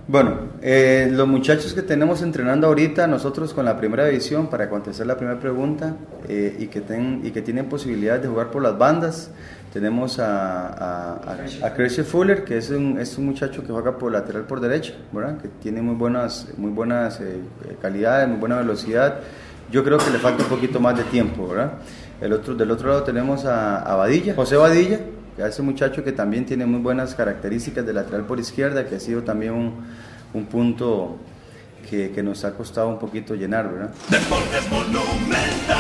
Bueno, los muchachos que tenemos entrenando ahorita, nosotros con la primera división, para contestar la primera pregunta, y que tienen posibilidades de jugar por las bandas, tenemos a Christian Fuller, que es un muchacho que juega por lateral por derecha, ¿verdad? Que tiene muy buenas calidades, muy buena velocidad. Yo creo que le falta un poquito más de tiempo, ¿verdad? Del otro lado tenemos a Badilla, José Badilla, que es un muchacho que también tiene muy buenas características de lateral por izquierda, que ha sido también un punto que nos ha costado un poquito llenar, ¿verdad? Deportes Monumental.